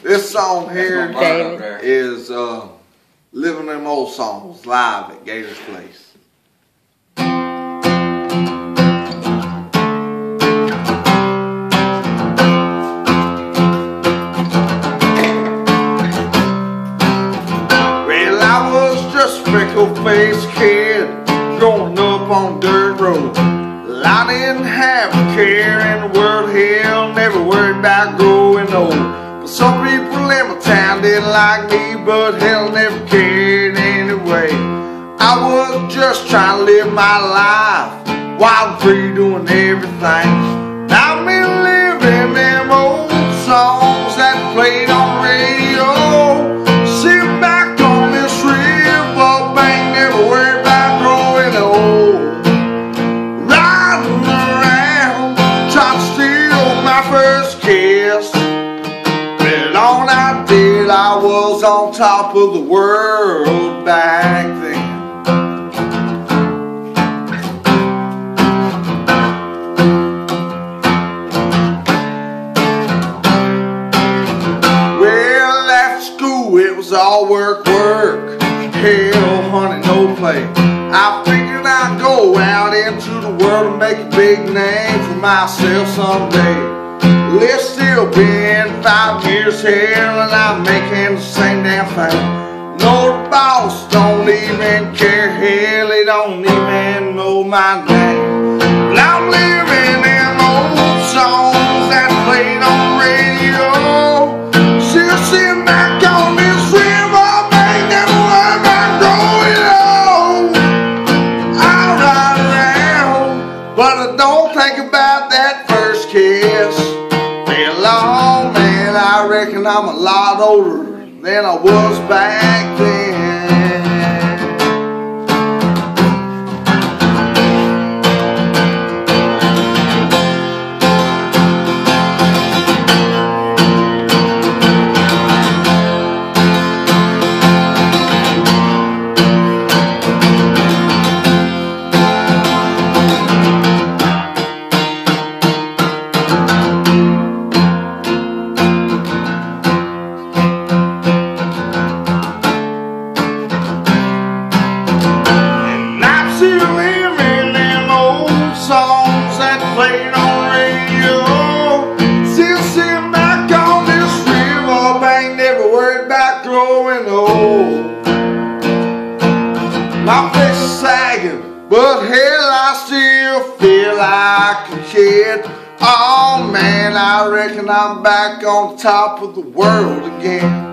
This song here is Living Them Old Songs live at Gator's Place. Well, I was just a freckle-faced kid growing up on dirt road. Well, I didn't have a care in the world, hell, never worried about growing old. But some people in my town didn't like me, but hell, never cared anyway. I was just trying to live my life, wild and free, doing everything. Now I've been living them old songs that played on the radio. Sit back on this river bank, never worried about growing old. Riding around, trying to steal my first kiss. But all I did, I was on top of the world back then. Well, after school it was all work, work. Hell, honey, no play. I figured I'd go out into the world and make a big name for myself someday. Well, it's still been 5 years here and I'm making the same damn thing. No, the boss don't even care, hell, he don't even know my name. But I'm living them old songs that played on the radio. Still sitting back on this river bank, never worried about growing old. I ride around, but I don't think about that first kiss. Long man, I reckon I'm a lot older than I was back then. Songs that played on radio. Still sitting back on this river bank, never worried about growing old. My face is sagging, but hell, I still feel like a kid. Oh man, I reckon I'm back on top of the world again.